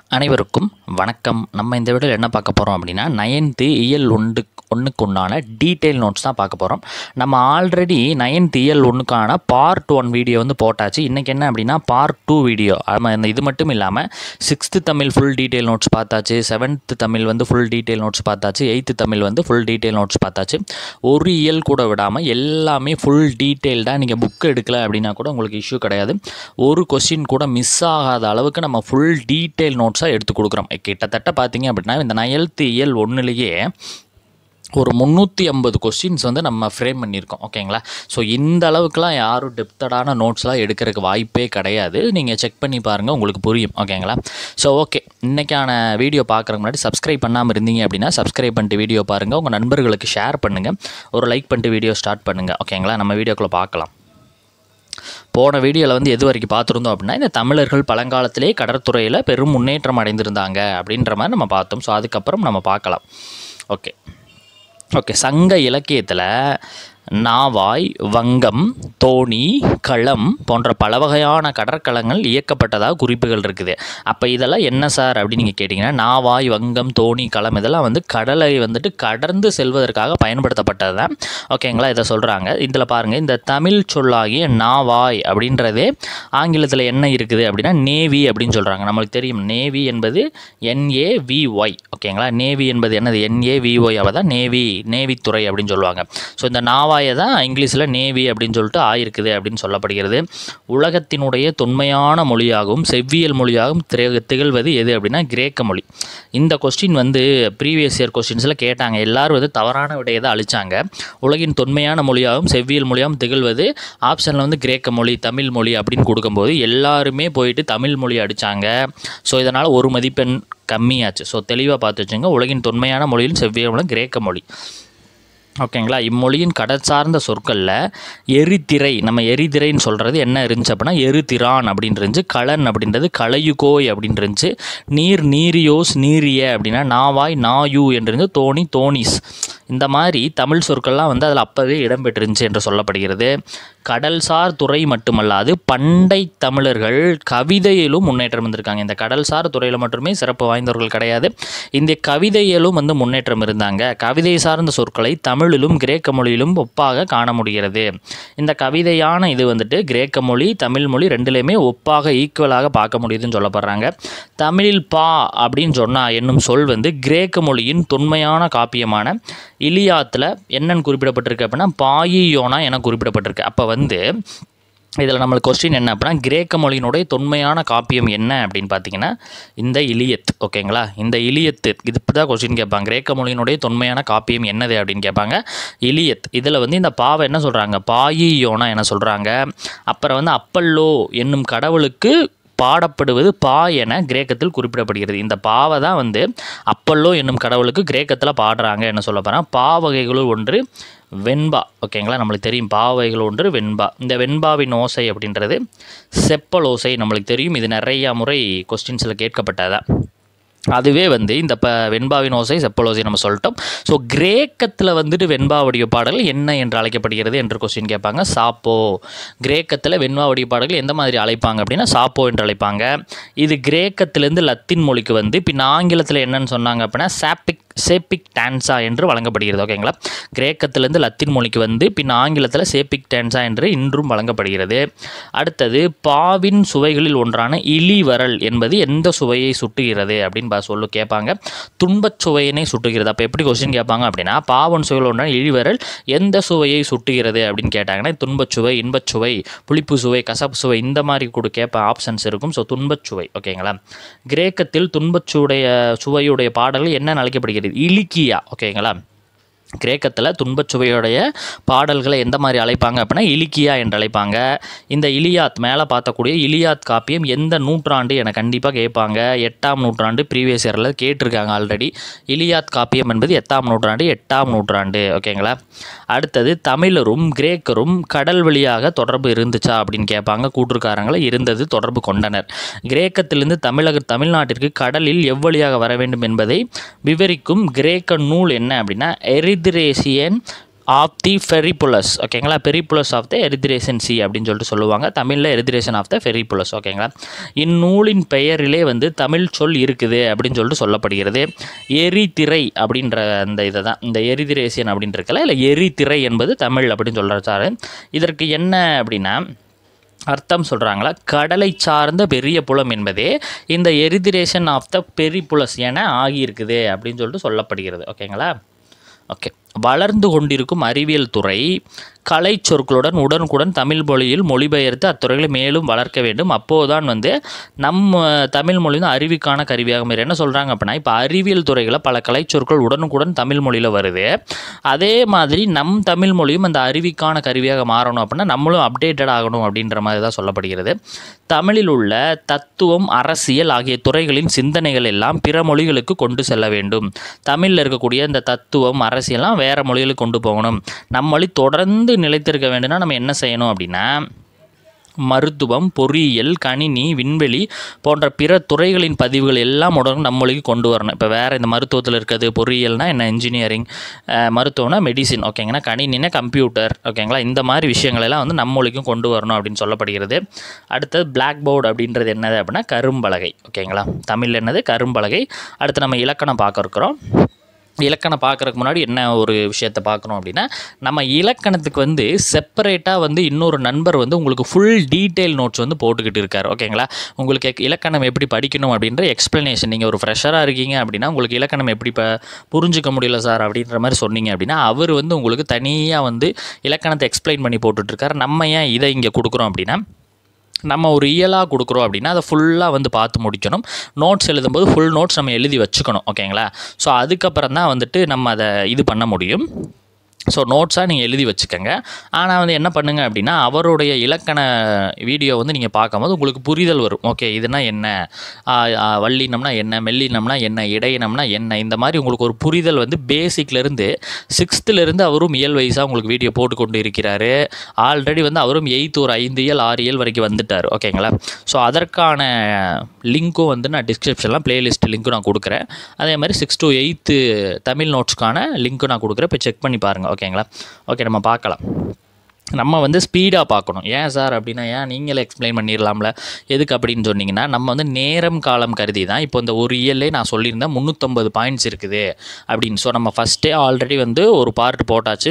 அனைவருக்கும் வணக்கம். நம்ம இந்த வீடியோவில் என்ன பார்க்க போகிறோம் அப்படின்னா 9th இயல் ஒன்றுக்குண்டான டீட்டெயில் நோட்ஸ் தான் பார்க்க போகிறோம். நம்ம ஆல்ரெடி 9th இயல் 1க்கான பார்ட் 1 வீடியோ வந்து போட்டாச்சு. இன்றைக்கி என்ன அப்படின்னா பார்ட் 2 வீடியோ. இது மட்டும் இல்லாமல் 6th Tamil full detail notes பார்த்தாச்சு, 7th தமிழ் வந்து ஃபுல் டீட்டெயில் நோட்ஸ் பார்த்தாச்சு, 8th தமிழ் வந்து ஃபுல் டீட்டெயில் நோட்ஸ் பார்த்தாச்சு. ஒரு இயல் கூட விடாமல் எல்லாமே ஃபுல் டீட்டெயில்டாக நீங்கள் புக் எடுக்கலை அப்படின்னா கூட உங்களுக்கு இஷ்யூ கிடையாது. ஒரு கொஸ்டின் கூட மிஸ் ஆகாத அளவுக்கு நம்ம ஃபுல் டீட்டெயில் நோட்ஸாக எடுத்து கொடுக்குறோம். கிட்டத்தட்ட பார்த்தீங்க அப்படின்னா இந்த 9th இயல் 1லேயே ஒரு 350 கொஸ்டின்ஸ் வந்து நம்ம ஃப்ரேம் பண்ணியிருக்கோம். ஓகேங்களா? ஸோ இந்த அளவுக்குலாம் யாரும் டெப்தடான நோட்ஸ்லாம் எடுக்கிறதுக்கு வாய்ப்பே கிடையாது. நீங்கள் செக் பண்ணி பாருங்கள், உங்களுக்கு புரியும். ஓகேங்களா? ஸோ ஓகே, இன்றைக்கான வீடியோ பார்க்குறதுக்கு முன்னாடி சப்ஸ்கிரைப் பண்ணாமல் இருந்தீங்க அப்படின்னா சப்ஸ்கிரைப் பண்ணிட்டு வீடியோ பாருங்கள், உங்கள் நண்பர்களுக்கு ஷேர் பண்ணுங்கள், ஒரு லைக் பண்ணிட்டு வீடியோ ஸ்டார்ட் பண்ணுங்கள். ஓகேங்களா? நம்ம வீடியோக்குள்ளே பார்க்கலாம். போன வீடியோவில் வந்து எது வரைக்கும் பார்த்துருந்தோம் அப்படின்னா இந்த தமிழர்கள் பழங்காலத்திலே கடற்துறையில் பெரும் முன்னேற்றம் அடைந்திருந்தாங்க அப்படின்ற மாதிரி நம்ம பார்த்தோம். ஸோ அதுக்கப்புறம் நம்ம பார்க்கலாம். ஓகே, சங்க இலக்கியத்தில் நாவாய், வங்கம், தோணி, களம் போன்ற பல வகையான கடற்கலங்கள் இயக்கப்பட்டதாக குறிப்புகள் இருக்குது. அப்போ இதெல்லாம் என்ன சார் அப்படின்னு நீங்கள் கேட்டிங்கன்னா, நாவாய், வங்கம், தோணி, களம் இதெல்லாம் வந்து கடலை வந்துட்டு கடந்து செல்வதற்காக பயன்படுத்தப்பட்டது தான். ஓகேங்களா? இதை சொல்கிறாங்க. இதில் பாருங்கள், இந்த தமிழ் சொல்லாகிய நாவாய் அப்படின்றதே ஆங்கிலத்தில் என்ன இருக்குது அப்படின்னா நேவி அப்படின்னு சொல்கிறாங்க. நம்மளுக்கு தெரியும் நேவி என்பது NAVY. ஓகேங்களா? நேவி என்பது என்னது? NAVY. அவ தான் நேவித்துறை அப்படின்னு சொல்லுவாங்க. ஸோ இந்த நாவாய் தான் இங்கிலீஷில் நேவி அப்படின்னு சொல்லிட்டு ஆயிருக்குது அப்படின்னு சொல்லப்படுகிறது. உலகத்தினுடைய தொன்மையான மொழியாகவும் செவ்வியல் மொழியாகவும் திகழ்வது எது அப்படின்னா கிரேக்க மொழி. இந்த கொஸ்டின் வந்து ப்ரீவியஸ் இயர் கொஸ்டின்ஸில் கேட்டாங்க. எல்லாரும் வந்து தவறான விடையை தான் அழிச்சாங்க. உலகின் தொன்மையான மொழியாகவும் செவ்வியல் மொழியாகவும் திகழ்வது ஆப்ஷனில் வந்து கிரேக்க மொழி, தமிழ் மொழி அப்படின்னு கொடுக்கும்போது எல்லாருமே போயிட்டு தமிழ் மொழி அடித்தாங்க. ஸோ இதனால் ஒரு மதிப்பெண் கம்மியாச்சு. ஸோ தெளிவாக பார்த்து வச்சுங்க, உலகின் தொன்மையான மொழியில் செவ்வியல் மொழி கிரேக்க மொழி. ஓகேங்களா? இம்மொழியின் கடற்சார்ந்த சொற்களில் எரிதிரை, நம்ம எரிதிரைன்னு சொல்கிறது என்ன இருந்துச்சு அப்படின்னா எருதிரான் அப்படின்னு இருந்துச்சு. களன் அப்படின்றது களையுகோய் அப்படின்னு இருந்துச்சு. நீரியோஸ் நீரிய அப்படின்னா நாவாய், நாயு என்று தோணி, தோணிஸ். இந்த மாதிரி தமிழ் சொற்கள்லாம் வந்து அதில் அப்போவே இடம்பெற்றிருந்துச்சு என்று சொல்லப்படுகிறது. கடல்சார் துறை மட்டுமல்லாது பண்டை தமிழர்கள் கவிதையிலும் முன்னேற்றம் வந்திருக்காங்க. இந்த கடல்சார் துறையில் மட்டுமே சிறப்பு வாய்ந்தவர்கள் கிடையாது, இந்த கவிதையிலும் வந்து முன்னேற்றம் இருந்தாங்க. கவிதை சார்ந்த சொற்களை தமிழிலும் கிரேக்க மொழியிலும் ஒப்பாக காண முடிகிறது. இந்த கவிதையான இது வந்துட்டு கிரேக்க மொழி, தமிழ் மொழி ரெண்டுலேயுமே ஒப்பாக ஈக்குவலாக பார்க்க முடியுதுன்னு சொல்லப்படுறாங்க. தமிழில் பா அப்படின்னு சொன்னால் என்னும் சொல் வந்து கிரேக்க மொழியின் தொன்மையான காப்பியமான இலியாத்தில் என்னன்னு குறிப்பிடப்பட்டிருக்கு அப்படின்னா பாயியோனா என குறிப்பிடப்பட்டிருக்கு. அப்போ வந்து இதில் நம்மளுக்கு கொஸ்டின் என்ன அப்படின்னா கிரேக்க மொழியினுடைய தொன்மையான காப்பியம் என்ன அப்படின்னு பார்த்தீங்கன்னா இந்த இலியத். ஓகேங்களா? இந்த இலியத்து இது இப்படி தான் கொஸ்டின் கேட்பாங்க. கிரேக்க மொழியினுடைய தொன்மையான காப்பியம் என்னது அப்படின்னு கேட்பாங்க. இலியத். இதில் வந்து இந்த பாவை என்ன சொல்கிறாங்க? பாயியோனா என சொல்கிறாங்க. அப்புறம் வந்து அப்பல்லோ என்னும் கடவுளுக்கு பாடப்படுவது பா என கிரேக்கத்தில் குறிப்பிடப்படுகிறது. இந்த பாவை தான் வந்து அப்பல்லோ என்னும் கடவுளுக்கு கிரேக்கத்தில் பாடுறாங்க என்ன சொல்ல போகிறேன். பா வகைகளுள் ஒன்று வெண்பா. ஓகேங்களா? நம்மளுக்கு தெரியும் பா வகைகள் ஒன்று வெண்பா. இந்த வெண்பாவின் ஓசை அப்படின்றது செப்பல் ஓசை நம்மளுக்கு தெரியும். இது நிறையா முறை கொஸ்டின்ஸில் கேட்கப்பட்டதா. அதுவே வந்து இந்த வெண்பாவின் ஓசை செப்பலோசை நம்ம சொல்லிட்டோம். ஸோ கிரேக்கத்தில் வந்துட்டு வெண்பாவுடைய பாடல்கள் என்ன என்று அழைக்கப்படுகிறது என்று கொஸ்டின் கேட்பாங்க. சாப்போ. கிரேக்கத்தில் வெண்பாவுடைய பாடல்கள் எந்த மாதிரி அழைப்பாங்க அப்படின்னா சாப்போ என்று அழைப்பாங்க. இது கிரேக்கத்திலேருந்து லத்தீன் மொழிக்கு வந்து பின் ஆங்கிலத்தில் என்னன்னு சொன்னாங்க அப்படின்னா சேப்பிக் டான்சா என்று வழங்கப்படுகிறது. ஓகேங்களா? கிரேக்கத்திலேருந்து லத்தீன் மொழிக்கு வந்து பின் ஆங்கிலத்தில் சேப்பிக் டான்சா என்று இன்றும் வழங்கப்படுகிறது. அடுத்தது பாவின் சுவைகளில் ஒன்றான இளிவரல் என்பது எந்த சுவையை சுட்டுகிறது அப்படின்னு சொல்லு கேட்பாங்க. துன்பச் சுவையினை சுட்டுகிறது. அப்போ எப்படி கொஸ்டின் கேட்பாங்க அப்படின்னா பாவன் சுவையில் ஒன்றான இளிவரல் எந்த சுவையை சுட்டுகிறது அப்படின்னு கேட்டாங்கன்னா துன்பச்சுவை, இன்பச்சுவை, புளிப்பு சுவை, கசப்பு சுவை இந்த மாதிரி கூட கேட்ப ஆப்ஷன்ஸ் இருக்கும். ஸோ துன்பச்சுவை. ஓகேங்களா? கிரேக்கத்தில் சுவையுடைய பாடல்கள் என்ன அழைக்கப்படுகிறது? இலிக்கியா. ஓகேங்களா? கிரேக்கத்தில் துன்பச்சுவையுடைய பாடல்களை எந்த மாதிரி அழைப்பாங்க அப்படின்னா இலிக்கியா என்று அழைப்பாங்க. இந்த இலியாத் மேலே பார்த்தக்கூடிய இலியாத் காப்பியம் எந்த நூற்றாண்டு என கண்டிப்பாக கேட்பாங்க. 8ஆம் நூற்றாண்டு ப்ரீவியஸ் இயரில் கேட்டிருக்காங்க ஆல்ரெடி. இலியாத் காப்பியம் என்பது 8ஆம் நூற்றாண்டு. ஓகேங்களா? அடுத்தது தமிழரும் கிரேக்கரும் கடல் வழியாக தொடர்பு இருந்துச்சா அப்படின்னு கேட்பாங்க. கூற்றுக்காரங்களை இருந்தது, தொடர்பு கொண்டனர். கிரேக்கத்திலிருந்து தமிழ்நாட்டிற்கு கடலில் எவ்வழியாக வர வேண்டும் என்பதை விவரிக்கும் கிரேக்க நூல் என்ன அப்படின்னா எரித்ரேசியன் ஆஃப் தி ஃபெரிபுலஸ் ஓகேங்களா. பெரிபுலஸ் ஆஃப் த எரித்ரேஷன் சி அப்படின்னு சொல்லிட்டு சொல்லுவாங்க. தமிழில் எரித்ரேஷன் ஆஃப் த ஃபெரிபுலஸ் ஓகேங்களா. இந்நூலின் பெயரிலே வந்து தமிழ் சொல் இருக்குது அப்படின்னு சொல்லிட்டு சொல்லப்படுகிறது. எரிதிரை அப்படின்ற அந்த இதை தான் இந்த எரித்ரேஷன் அப்படின்னு இருக்கல இல்லை எரிதிரை என்பது தமிழ் அப்படின்னு சொல்கிறாரு. இதற்கு என்ன அப்படின்னா அர்த்தம் சொல்கிறாங்களா, கடலை சார்ந்த பெரிய புலம் என்பதே இந்த எரிதிரேஷன் ஆஃப் த பெரிபுலஸ் என ஆகியிருக்குது அப்படின்னு சொல்லிட்டு சொல்லப்படுகிறது ஓகேங்களா. ஓகே, வளர்ந்து கொண்டிருக்கும் அறிவியல் துறை கலை சொற்களுடன் உடனுக்குடன் தமிழ் மொழியில் மொழிபெயர்த்து அத்துறைகளை மேலும் வளர்க்க வேண்டும். அப்போதுதான் வந்து நம்ம தமிழ் மொழி வந்து அறிவுக்கான கருவியாக மாறி. என்ன சொல்கிறாங்க அப்படின்னா, இப்போ அறிவியல் துறைகளில் பல கலை சொற்கள் உடனுக்குடன் தமிழ் மொழியில் வருது. அதே மாதிரி நம் தமிழ் மொழியும் அந்த அறிவுக்கான கருவியாக மாறணும் அப்படின்னா நம்மளும் அப்டேட்டட் ஆகணும் அப்படின்ற மாதிரி தான் சொல்லப்படுகிறது. தமிழில் உள்ள தத்துவம், அரசியல் ஆகிய துறைகளின் சிந்தனைகள் எல்லாம் பிற மொழிகளுக்கு கொண்டு செல்ல வேண்டும். தமிழில் இருக்கக்கூடிய இந்த தத்துவம், அரசியல்லாம் வேறு மொழிகளுக்கு கொண்டு போகணும். நம் மொழி தொடர்ந்து நிலைத்திருக்க வேண்டும்னா நம்ம என்ன செய்யணும் அப்படின்னா, மருத்துவம், பொறியியல், கணினி, விண்வெளி போன்ற பிற துறைகளின் பதிவுகள் எல்லாம் உடனே நம்ம மொழிக்கு கொண்டு வரணும். இப்போ வேறு இந்த மருத்துவத்தில் இருக்கிறது பொறியியல்னால் என்ன, இன்ஜினியரிங், மருத்துவம்னா மெடிசின் ஓகேங்களா, கணினினா கம்ப்யூட்டர் ஓகேங்களா. இந்த மாதிரி விஷயங்களெல்லாம் வந்து நம்ம மொழிக்கும் கொண்டு வரணும் அப்படின்னு சொல்லப்படுகிறது. அடுத்தது பிளாக் போர்டு அப்படின்றது என்னது அப்படின்னா கரும்பலகை ஓகேங்களா. தமிழ் என்னது கரும்பலகை. அடுத்து நம்ம இலக்கணம் பார்க்க இருக்கிறோம். இலக்கணம் பார்க்குறதுக்கு முன்னாடி என்ன ஒரு விஷயத்தை பார்க்கணும் அப்படின்னா, நம்ம இலக்கணத்துக்கு வந்து செப்பரேட்டாக வந்து இன்னொரு நண்பர் வந்து உங்களுக்கு ஃபுல் டீட்டெயில் நோட்ஸ் வந்து போட்டுக்கிட்டு இருக்கார் ஓகேங்களா. உங்களுக்கு இலக்கணம் எப்படி படிக்கணும் அப்படின்ற எக்ஸ்ப்ளனேஷன், நீங்கள் ஒரு ஃப்ரெஷராக இருக்கீங்க அப்படின்னா உங்களுக்கு இலக்கணம் எப்படி புரிஞ்சிக்க முடியல சார் அப்படின்ற மாதிரி சொன்னீங்க அப்படின்னா அவர் வந்து உங்களுக்கு தனியாக வந்து இலக்கணத்தை எக்ஸ்பிளைன் பண்ணி போட்டுட்ருக்கார். நம்ம ஏன் இதை இங்கே கொடுக்குறோம் அப்படின்னா, நம்ம ஒரு இயலாக கொடுக்குறோம் அப்படின்னா அதை ஃபுல்லாக வந்து பார்த்து முடிக்கணும். நோட்ஸ் எழுதும்போது ஃபுல் நோட்ஸ் நம்ம எழுதி வச்சுக்கணும் ஓகேங்களா. ஸோ அதுக்கப்புறம் தான் வந்துட்டு நம்ம அதை இது பண்ண முடியும். ஸோ நோட்ஸாக நீங்கள் எழுதி வச்சுக்கோங்க. ஆனால் வந்து என்ன பண்ணுங்கள் அப்படின்னா, அவருடைய இலக்கண வீடியோ வந்து நீங்கள் பார்க்கும்போது உங்களுக்கு புரிதல் வரும். ஓகே இதுனா என்ன, வல்லினம்னா என்ன, மெல்லினம்னா என்ன, இடையினம்னா என்ன, இந்த மாதிரி உங்களுக்கு ஒரு புரிதல் வந்து பேசிக்லேருந்து 6th அவரும் இயல் வைஸாக உங்களுக்கு வீடியோ போட்டு கொண்டு இருக்கிறாரு. ஆல்ரெடி வந்து அவரும் 8th ஒரு 5 இயல் 6 இயல் வரைக்கும் வந்துட்டார் ஓகேங்களா. ஸோ அதற்கான லிங்க்கும் வந்து நான் டிஸ்கிரிப்ஷனில் ப்ளேலிஸ்ட் லிங்க்கும் நான் கொடுக்குறேன். அதே மாதிரி 6 to 8 தமிழ் நோட்ஸ்க்கான லிங்க்கும் நான் கொடுக்குறேன். இப்போ செக் பண்ணி பாருங்கள் ஓகேங்களா. ஓகே நம்ம பார்க்கலாம். நம்ம வந்து ஸ்பீடாக பார்க்கணும். ஏன் சார் அப்படின்னா, ஏன் நீங்களே எக்ஸ்பிளைன் பண்ணிடலாம்ல, எதுக்கு அப்படின்னு சொன்னீங்கன்னா, நம்ம வந்து நேரம் காலம் கருதி தான் இப்போ இந்த ஒரு இயல்லே நான் சொல்லியிருந்தேன் 350 பாயிண்ட்ஸ் இருக்குது அப்படின்னு. ஸோ நம்ம ஃபஸ்ட்டே ஆல்ரெடி வந்து ஒரு பார்ட் போட்டாச்சு,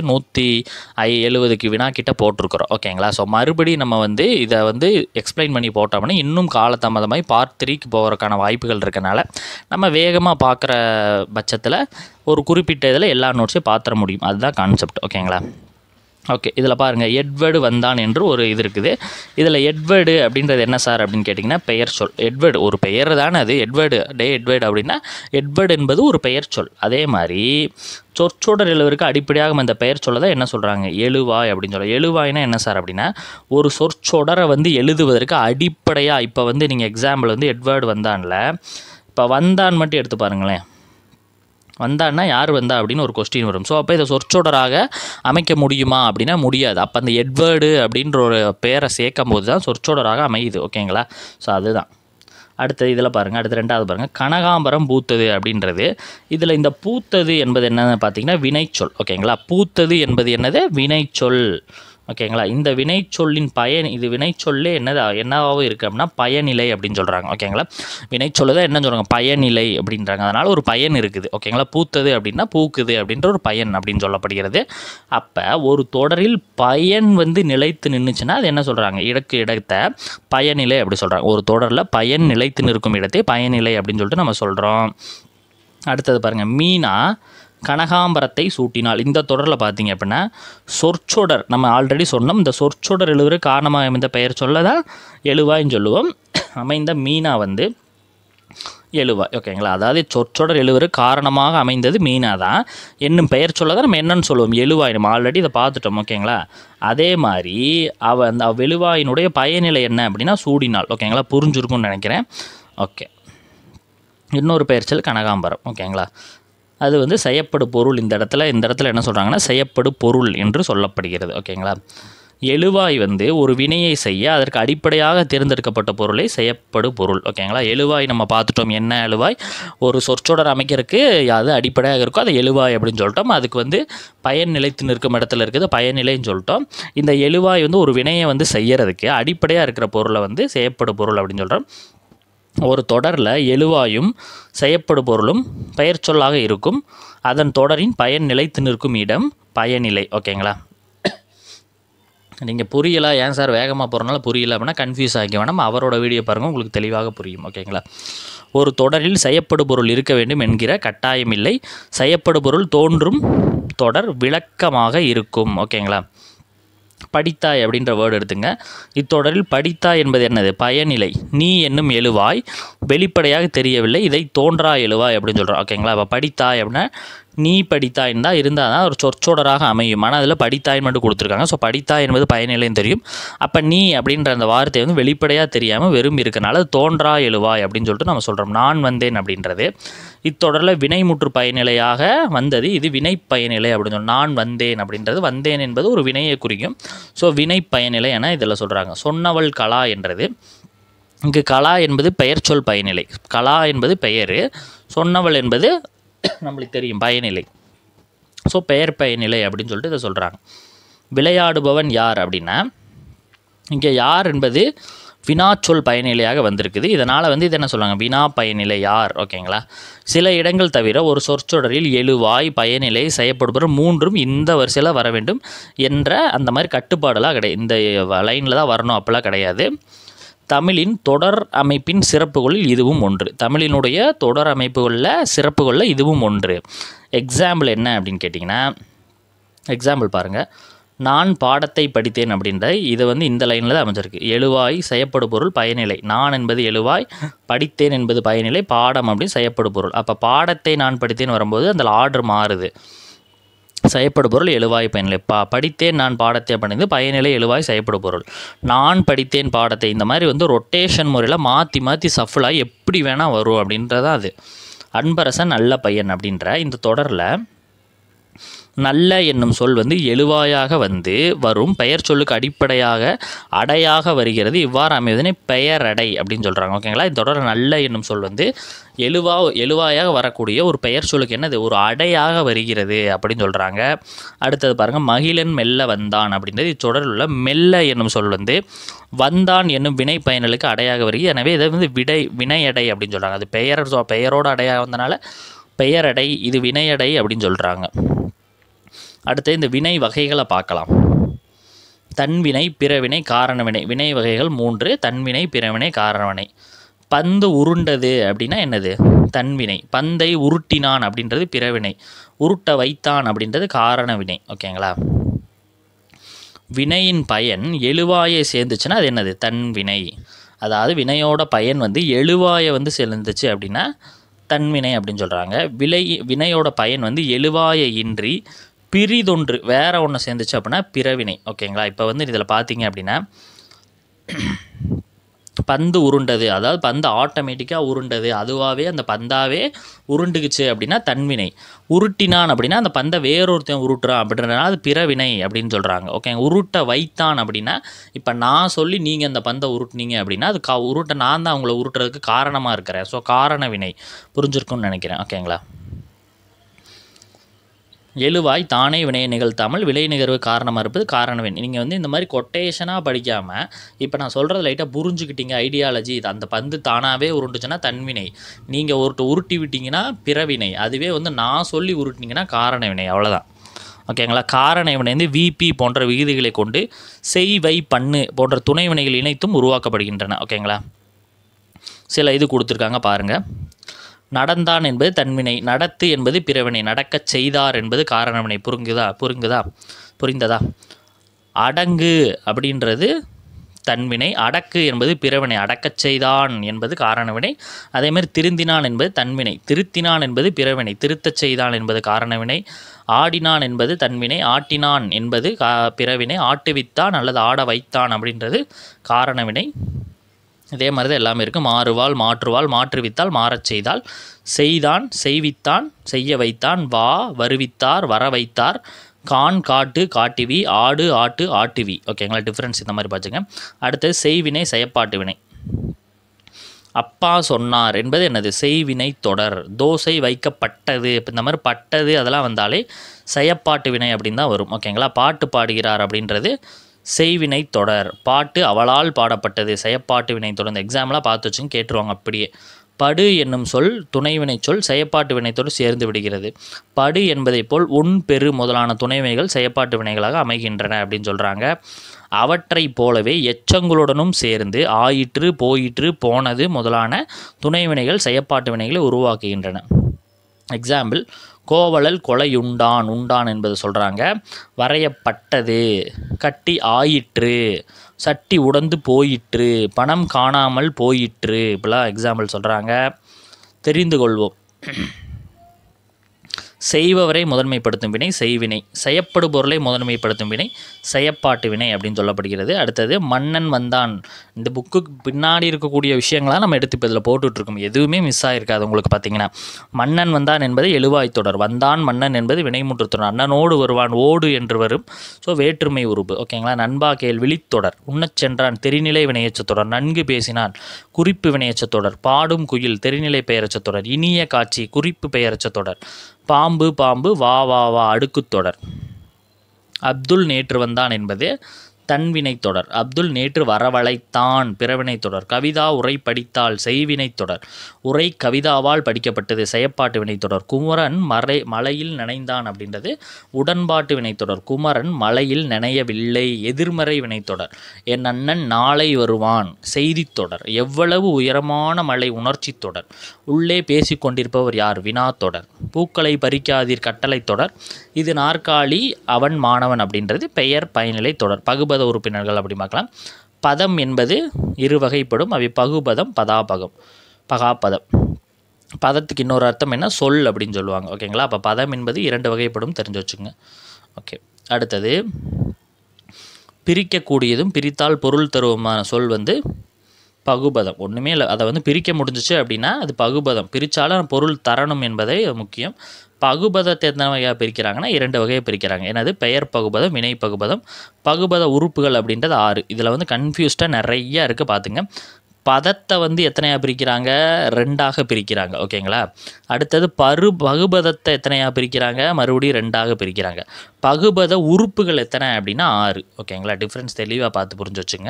170 வினா கிட்ட போட்டிருக்கிறோம் ஓகேங்களா. ஸோ மறுபடியும் நம்ம வந்து இதை வந்து எக்ஸ்பிளைன் பண்ணி போட்டோம்னா இன்னும் காலதாமதமாகி பார்ட் 3க்கு போகிறதுக்கான வாய்ப்புகள் இருக்கனால நம்ம வேகமாக பார்க்குற பட்சத்தில் ஒரு குறிப்பிட்ட இதில் எல்லா நோட்ஸையும் பார்த்துட முடியும். அதுதான் கான்செப்ட் ஓகேங்களா. ஓகே இதில் பாருங்கள், எட்வர்டு வந்தான் என்று ஒரு இது இருக்குது. இதில் எட்வர்டு அப்படின்றது என்ன சார் அப்படின்னு கேட்டிங்கன்னா பெயர் சொல். எட்வர்டு ஒரு பெயர் தானே அது. எட்வர்டு எட்வர்டு அப்படின்னா எட்வர்டு என்பது ஒரு பெயர் சொல். அதே மாதிரி சொற்றொடர் எழுவருக்கு அடிப்படையாக இந்த பெயர் சொல்ல தான் என்ன சொல்கிறாங்க, எழுவாய் அப்படின்னு சொல்ல. எழுவாய்னா என்ன சார் அப்படின்னா, ஒரு சொற்றொடரை வந்து எழுதுவதற்கு அடிப்படையாக, இப்போ வந்து நீங்கள் எக்ஸாம்பிள் வந்து எட்வர்டு வந்தான்ல, இப்போ வந்தான் மட்டும் எடுத்து பாருங்களேன். வந்தான்னா யார் வந்தா அப்படின்னு ஒரு கொஸ்டின் வரும். ஸோ அப்போ இதை சொற்றொடராக அமைக்க முடியுமா அப்படின்னா முடியாது. அப்போ அந்த எட்வர்டு அப்படின்ற ஒரு பேரை சேர்க்கும் போது தான் சொற்றொடராக அமையுது ஓகேங்களா. ஸோ அதுதான். அடுத்தது இதில் பாருங்கள், அடுத்து 2வது பாருங்கள், கனகாம்பரம் பூத்தது அப்படின்றது. இதில் இந்த பூத்தது என்பது என்னன்னு பார்த்தீங்கன்னா வினைச்சொல் ஓகேங்களா. பூத்தது என்பது என்னது, வினைச்சொல் ஓகேங்களா. இந்த வினைச்சொல்லின் பயன், இது வினைச்சொல்லே என்னவாகவும் இருக்குது அப்படின்னா பயனிலை அப்படின்னு சொல்கிறாங்க ஓகேங்களா. வினைச்சொல்லு தான் என்ன சொல்கிறாங்க, பயனிலை அப்படின்றாங்க. அதனால் ஒரு பயன் இருக்குது ஓகேங்களா. பூத்தது அப்படின்னா பூக்குது அப்படின்ற ஒரு பயன் அப்படின்னு சொல்லப்படுகிறது. அப்போ ஒரு தொடரில் பயன் வந்து நிலைத்து நின்றுச்சுன்னா அது என்ன சொல்கிறாங்க, இடத்தை பயனிலை அப்படி சொல்கிறாங்க. ஒரு தொடரில் பயன் நிலைத்து நிற்கும் இடத்தை பயனிலை அப்படின்னு சொல்லிட்டு நம்ம சொல்கிறோம். அடுத்தது பாருங்கள், மீனா கனகாம்பரத்தை சூட்டினால். இந்த தொடரில் பார்த்தீங்க அப்படின்னா சொற்சொடர் நம்ம ஆல்ரெடி சொன்னோம். இந்த சொற்சொடர் எழுவுற காரணமாக அமைந்த பெயர் சொல்ல தான் எழுவாய்ன்னு சொல்லுவோம். அமைந்த மீனா வந்து எழுவாய் ஓகேங்களா. அதாவது சொற்றொடர் எழுவுற காரணமாக அமைந்தது மீனா தான். என்னும் பெயர் சொல்ல தான் நம்ம என்னன்னு சொல்லுவோம், எழுவாய். நம்ம ஆல்ரெடி இதை பார்த்துட்டோம் ஓகேங்களா. அதே மாதிரி அந்த எழுவாயினுடைய பயனிலை என்ன அப்படின்னா சூடினால் ஓகேங்களா. புரிஞ்சுருக்கும்னு நினைக்கிறேன். ஓகே, இன்னொரு பெயர் சொல் கனகாம்பரம் ஓகேங்களா. அது வந்து செய்யப்படு பொருள். இந்த இடத்துல என்ன சொல்கிறாங்கன்னா செய்யப்படு பொருள் என்று சொல்லப்படுகிறது ஓகேங்களா. எழுவாய் வந்து ஒரு வினையை செய்ய அதற்கு அடிப்படையாக தேர்ந்தெடுக்கப்பட்ட பொருளை செய்யப்படு பொருள். ஓகேங்களா? எழுவாய் நம்ம பார்த்துட்டோம். என்ன எழுவாய்? ஒரு சொற்றொடர் அமைக்கிறதுக்கு அது அடிப்படையாக இருக்கும், அது எழுவாய் அப்படின்னு சொல்லிட்டோம். அதுக்கு வந்து பயன் நிலைத்து நிற்கும் இடத்துல இருக்குது, பயனிலைன்னு சொல்லிட்டோம். இந்த எழுவாய் வந்து ஒரு வினையை வந்து செய்யறதுக்கு அடிப்படையாக இருக்கிற பொருளை வந்து செய்யப்படு பொருள் அப்படின்னு சொல்கிறோம். ஒரு தொடரில் எழுவாயும் செய்யப்படு பொருளும் பெயர் சொல்லாக இருக்கும். அதன் தொடரின் பயன் நிலைத்து நிற்கும் இடம் பயனிலை. ஓகேங்களா? நீங்கள் புரியலை, ஏன் சார் வேகமாக போகிறனால புரியலை அப்படின்னா கன்ஃபியூஸ் ஆகி வேணாம், அவரோட வீடியோ பாருங்கள், உங்களுக்கு தெளிவாக புரியும். ஓகேங்களா? ஒரு தொடரில் செய்யப்படு பொருள் இருக்க வேண்டும் என்கிற கட்டாயமில்லை. செய்யப்படு பொருள் தோன்றும் தொடர் விளக்கமாக இருக்கும். ஓகேங்களா? படித்தாய் அப்படின்ற வேர்டு எடுத்துங்க. இத்தொடரில் படித்தாய் என்பது என்னது? பயனிலை. நீ என்னும் எழுவாய் வெளிப்படையாக தெரியவில்லை, இதை தோன்றா எழுவாய் அப்படின்னு சொல்கிறோம். ஓகேங்களா? இப்போ படித்தாய் அப்படின்னா நீ படித்தாயின் தான் இருந்தால் தான் ஒரு சொற்றொடராக அமையும். ஆனால் அதில் படித்தாயின் மட்டும் கொடுத்துருக்காங்க. ஸோ படித்தாய் என்பது பயனிலைன்னு தெரியும். அப்போ நீ அப்படின்ற அந்த வார்த்தை வந்து வெளிப்படையாக தெரியாமல் வெறும் இருக்கனால அது தோன்றா எழுவாய் அப்படின்னு சொல்லிட்டு நம்ம சொல்கிறோம். நான் வந்தேன் அப்படின்றது இத்தொடரில் வினைமுற்று பயனிலையாக வந்தது, இது வினை பயனிலை அப்படின்னு சொல்லணும். நான் வந்தேன் அப்படின்றது, வந்தேன் என்பது ஒரு வினையை குறிக்கும். ஸோ வினை பயனிலை என இதில் சொல்கிறாங்க. சொன்னவள் கலா என்றது, இங்கு கலா என்பது பெயர் சொல் பயனிலை. கலா என்பது பெயர், சொன்னவள் என்பது நம்மளுக்கு தெரியும் பயனிலை. ஸோ பெயர் பயனிலை அப்படின்னு சொல்லிட்டு இதை சொல்கிறாங்க. விளையாடுபவன் யார் அப்படின்னா இங்கே யார் என்பது வினாச்சொல் பயனிலையாக வந்திருக்குது. இதனால் வந்து இது என்ன சொல்லுவாங்க? வினா பயனிலை யார். ஓகேங்களா? சில இடங்கள் தவிர ஒரு சொற்றொடரில் எழுவாய் பயனிலை செய்யப்படுகிற மூன்றும் இந்த வரிசையில் வர வேண்டும் என்ற அந்த மாதிரி கட்டுப்பாடெல்லாம் கிடையாது. இந்த லைனில் தான் வரணும் அப்படிலாம் கிடையாது. தமிழின் தொடர் அமைப்பின் சிறப்புகளில் இதுவும் ஒன்று. தமிழினுடைய தொடர் அமைப்புகளில் சிறப்புகளில் இதுவும் ஒன்று. எக்ஸாம்பிள் என்ன அப்படின்னு கேட்டிங்கன்னா, எக்ஸாம்பிள் பாருங்கள். நான் பாடத்தை படித்தேன் அப்படின்ற இது வந்து இந்த லைனில் தான் அமைஞ்சிருக்கு. எழுவாய் செய்யப்படு பொருள் பயனிலை. நான் என்பது எழுவாய், படித்தேன் என்பது பயனிலை, பாடம் அப்படின்னு செய்யப்படு பொருள். அப்போ பாடத்தை நான் படித்தேன் வரும்போது அந்த ஆர்டர் மாறுது. செய்யப்படு பொருள் எழுவாய் பயனிலை. படித்தேன் நான் பாடத்தை படித்து பயனிலை எழுவாய் செய்யப்படு பொருள். நான் படித்தேன் பாடத்தை. இந்த மாதிரி வந்து ரொட்டேஷன் முறையில் மாற்றி மாற்றி சஃபுலாக எப்படி வேணால் வரும் அப்படின்றதான் அது. அன்பரசன் நல்ல பையன் அப்படின்ற இந்த தொடரில் நல்ல என்னும் சொல் வந்து எழுவாயாக வந்து வரும் பெயர் சொல்லுக்கு அடிப்படையாக அடையாக வருகிறது. இவ்வாறு அமைவதனை பெயரடை அப்படின்னு சொல்கிறாங்க. ஓகேங்களா? இந்த தொடர் நல்ல என்னும் சொல் வந்து எழுவாயாக வரக்கூடிய ஒரு பெயர் சொல்லுக்கு என்னது? ஒரு அடையாக வருகிறது அப்படின்னு சொல்கிறாங்க. அடுத்தது பாருங்கள். மகிழன் மெல்ல வந்தான் அப்படின்றது இத்தொடரில் உள்ள மெல்ல என்னும் சொல் வந்து வந்தான் என்னும் வினை பயனுக்கு அடையாக வருகிறது. எனவே இதை வந்து வினையடை அப்படின்னு சொல்கிறாங்க. அது பெயரோட அடையாக வந்தனால பெயரடை, இது வினையடை அப்படின்னு சொல்கிறாங்க. அடுத்து இந்த வினை வகைகளை பார்க்கலாம். தன்வினை, பிறவினை, காரணவினை. வினை வகைகள் 3. தன்வினை, பிறவினை, காரணவினை. பந்து உருண்டது அப்படின்னா என்னது? தன்வினை. பந்தை உருட்டினான் அப்படின்றது பிறவினை. உருட்ட வைத்தான் அப்படின்றது காரணவினை. ஓகேங்களா? வினையின் பயன் எழுவாயை சேர்ந்துச்சுன்னா அது என்னது? தன்வினை. அதாவது வினையோட பயன் வந்து எழுவாயை வந்து சேர்ந்துச்சு அப்படின்னா தன்வினை அப்படின்னு சொல்கிறாங்க. வினையோட பயன் வந்து எழுவாயை இன்றி பிரிதொன்று வேற ஒன்று சேர்ந்துச்சு அப்படின்னா பிறவினை. ஓகேங்களா? இப்போ வந்து இதில் பார்த்தீங்க அப்படின்னா பந்து உருண்டது, அதாவது பந்து ஆட்டோமேட்டிக்காக உருண்டது, அதுவாகவே அந்த பந்தாவே உருண்டுக்குச்சு அப்படின்னா தன்வினை. உருட்டினான் அப்படின்னா அந்த பந்தை வேறொருத்தன் உருட்டுறான் அப்படின்றனால அது பிறவினை அப்படின்னு சொல்கிறாங்க. ஓகேங்க? உருட்ட வைத்தான் அப்படின்னா இப்போ நான் சொல்லி நீங்கள் அந்த பந்தை உருட்டுனீங்க அப்படின்னா அது உருட்ட நான் தான் அவங்கள உருட்டுறதுக்கு காரணமாக இருக்கிறேன். ஸோ காரண வினை. புரிஞ்சிருக்கும்னு நினைக்கிறேன். ஓகேங்களா? எழுவாய் தானே வினையை நிகழ்த்தாமல் விலை நிகழ்வு காரணமாக இருப்பது காரணவினை. நீங்கள் வந்து இந்த மாதிரி கொட்டேஷனாக படிக்காமல் இப்போ நான் சொல்கிறது லைட்டாக புரிஞ்சுக்கிட்டீங்க ஐடியாலஜி. இது அந்த பந்து தானாகவே உருண்டுச்சுன்னா தன்வினை, நீங்கள் உருட்டி விட்டிங்கன்னா பிறவினை, அதுவே வந்து நான் சொல்லி உருட்டினீங்கன்னா காரணவினை. அவ்வளோதான். ஓகேங்களா? காரண வினை வந்து விபி போன்ற விகுதிகளை கொண்டு செய், வை, பண்ணு போன்ற துணை வினைகள் இணைத்தும் உருவாக்கப்படுகின்றன. ஓகேங்களா? சில இது கொடுத்துருக்காங்க பாருங்கள். நடந்தான் என்பது தன்வினை, நடத்து என்பது பிறவினை, நடக்கச் செய்தார் என்பது காரணவினை. புரிந்ததா? அடங்கு அப்படின்றது தன்வினை, அடக்கு என்பது பிறவினை, அடக்கச் செய்தான் என்பது காரணவினை. அதேமாதிரி திருந்தினான் என்பது தன்வினை, திருத்தினான் என்பது பிறவினை, திருத்தச் செய்தான் என்பது காரணவினை. ஆடினான் என்பது தன்வினை, ஆட்டினான் என்பது பிறவினை, ஆட்டுவித்தான் அல்லது ஆட வைத்தான் அப்படின்றது காரணவினை. இதே மாதிரி தான் எல்லாமே இருக்குது. மாறுவாள், மாற்றுவாள், மாற்றுவித்தால், மாறச் செய்தால், செய்தான், செய்வித்தான், செய்ய வைத்தான், வருவித்தார், வர வைத்தார், கான் காட்டு காட்டுவி, ஆடு ஆட்டு ஆட்டுவி. ஓகேங்களா, டிஃப்ரென்ஸ் இந்த மாதிரி பார்த்துங்க. அடுத்தது செய்வினை செயப்பாட்டு வினை. அப்பா சொன்னார் என்பது என்னது? செய்வினை தொடர். தோசை வைக்கப்பட்டது, இப்போ இந்த மாதிரி பட்டது அதெல்லாம் வந்தாலே செயப்பாட்டு வினை அப்படின்னு தான் வரும். ஓகேங்களா, பாட்டு பாடுகிறார் அப்படின்றது செய்வினை தொடர். பாட்டு அவளால் பாடப்பட்டது, செயப்பாட்டு வினை தொடர். இந்த எக்ஸாம்லாம் பார்த்து வச்சுங்க, கேட்டுருவாங்க அப்படியே. படு என்னும் சொல் துணைவினை சொல் செயப்பாட்டு வினைத்தோடு சேர்ந்து விடுகிறது. படு என்பதை போல் உன் பெரு முதலான துணைவினைகள் செயப்பாட்டு வினைகளாக அமைகின்றன அப்படின்னு சொல்கிறாங்க. அவற்றை போலவே எச்சங்களுடனும் சேர்ந்து ஆயிற்று, போயிற்று, போனது முதலான துணைவினைகள் செயப்பாட்டு வினைகளை உருவாக்குகின்றன. எக்ஸாம்பிள், கோவலல் கொலையுண்டான், உண்டான் என்பது சொல்கிறாங்க. வரையப்பட்டது, கட்டி ஆயிற்று, சட்டி உடைந்து போயிற்று, பணம் காணாமல் போயிற்று, இப்படிலாம் எக்ஸாம்பிள் சொல்கிறாங்க. தெரிந்து கொள்வோம். செய்பவரை முதன்மைப்படுத்தும் வினை செய்வினை, செய்யப்படுபொருளை முதன்மைப்படுத்தும் வினை செயப்பாட்டு வினை அப்படின்னு சொல்லப்படுகிறது. அடுத்தது மன்னன் வந்தான். இந்த புக்குக்கு பின்னாடி இருக்கக்கூடிய விஷயங்களாக நம்ம எடுத்து இப்போ இதில் போட்டுட்ருக்கோம், எதுவுமே மிஸ் ஆகிருக்காது உங்களுக்கு. பார்த்தீங்கன்னா மன்னன் வந்தான் என்பது எழுவாய் தொடர், வந்தான் மன்னன் என்பது வினைமுற்று தொடர், அண்ணனோடு வருவான் ஓடு என்று வரும், ஸோ வேற்றுமை உருபு. ஓகேங்களா, நண்பா கேள் விழித்தொடர், உண்ணச் சென்றான் தெரிநிலை வினையச்ச தொடர், நன்கு பேசினான் குறிப்பு வினையச்ச தொடர், பாடும் குயில் தெரிநிலை பெயரச்ச தொடர், இனிய காட்சி குறிப்பு பெயரச்ச தொடர், பாம்பு பாம்பு வா வா வா அடுக்குத் தொடர். அப்துல் நேற்று வந்தான் என்பது தன்வினை தொடர், அப்துல் நேற்று வரவழைத்தான் பிறவினை தொடர். கவிதா உரை படித்தால் செய்வினை தொடர், உரை கவிதாவால் படிக்கப்பட்டது செயப்பாட்டு வினை தொடர். குமரன் மலையில் நனைந்தான் அப்படின்றது உடன்பாட்டு வினை தொடர், குமரன் மலையில் நனையவில்லை எதிர்மறை வினை தொடர். என் அண்ணன் நாளை வருவான் செய்தி தொடர். எவ்வளவு உயரமான மலை உணர்ச்சி தொடர். உள்ளே பேசிக்கொண்டிருப்பவர் யார் வினா தொடர். பூக்களை பறிக்காதீர் கட்டளை தொடர். இது நாற்காலி அவன் மாணவன் அப்படின்றது பெயர் பயனிலை தொடர். பகுபத உறுப்பினர்கள் அப்படி பார்க்கலாம். பதம் என்பது இரு வகைப்படும், அவை பகுபதம் பதாபகம் பகாபதம். பதத்துக்கு இன்னொரு அர்த்தம் என்ன? சொல் அப்படின்னு சொல்லுவாங்க. ஓகேங்களா, அப்போ பதம் என்பது இரண்டு வகைப்படும், தெரிஞ்சு வச்சுங்க. ஓகே, அடுத்தது பிரிக்கக்கூடியதும் பிரித்தால் பொருள் தருவமான சொல் வந்து பகுபதம். ஒன்றுமே இல்லை, அதை பிரிக்க முடிஞ்சிச்சு அப்படின்னா அது பகுபதம். பிரித்தாலும் பொருள் தரணும் என்பதே முக்கியம். பகுபதத்தை எத்தனை வகையாக பிரிக்கிறாங்கன்னா இரண்டு வகையாக பிரிக்கிறாங்க. என்னது? பெயர் பகுபதம், வினை பகுபதம். பகுபத உறுப்புகள் அப்படின்றது 6. இதில் கன்ஃபியூஸ்டாக நிறையா இருக்குது பார்த்துங்க. பதத்தை எத்தனையாக பிரிக்கிறாங்க? 2ஆக பிரிக்கிறாங்க. ஓகேங்களா, அடுத்தது பகுபதத்தை எத்தனையாக பிரிக்கிறாங்க? மறுபடியும் 2ஆக பிரிக்கிறாங்க. பகுபத உறுப்புகள் எத்தனை அப்படின்னா 6. ஓகேங்களா, டிஃப்ரென்ஸ் தெளிவாக பார்த்து புரிஞ்சு வச்சுங்க.